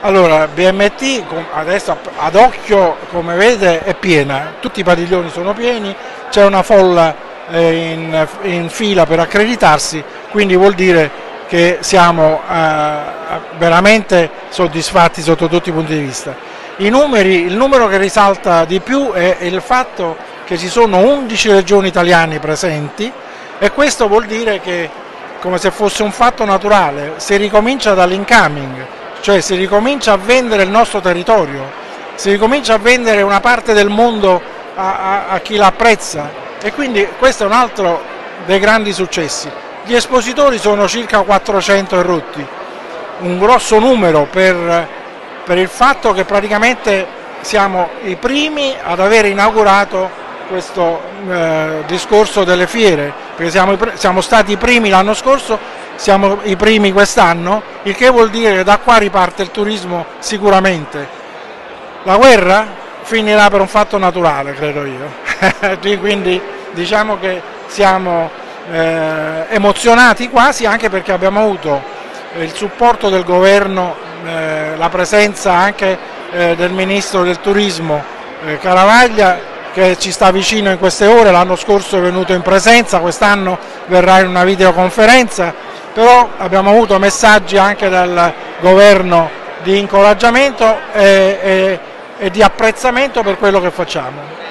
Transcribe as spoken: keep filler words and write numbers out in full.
Allora, B M T adesso ad occhio, come vede, è piena, tutti i padiglioni sono pieni, c'è una folla in, in fila per accreditarsi, quindi vuol dire che siamo eh, veramente soddisfatti sotto tutti i punti di vista. I numeri, il numero che risalta di più è il fatto che ci sono undici regioni italiane presenti, e questo vuol dire che, come se fosse un fatto naturale, si ricomincia dall'incoming, cioè si ricomincia a vendere il nostro territorio, si ricomincia a vendere una parte del mondo a, a, a chi l'apprezza, e quindi questo è un altro dei grandi successi. Gli espositori sono circa quattrocento e rotti, un grosso numero per, per il fatto che praticamente siamo i primi ad aver inaugurato questo eh, discorso delle fiere, perché siamo, siamo stati i primi l'anno scorso, siamo i primi quest'anno, il che vuol dire che da qua riparte il turismo sicuramente. La guerra finirà per un fatto naturale, credo io, quindi diciamo che siamo eh, emozionati quasi, anche perché abbiamo avuto il supporto del governo, eh, la presenza anche eh, del ministro del turismo eh, Caravaglia, che ci sta vicino in queste ore. L'anno scorso è venuto in presenza, quest'anno verrà in una videoconferenza, però abbiamo avuto messaggi anche dal governo di incoraggiamento e, e, e di apprezzamento per quello che facciamo.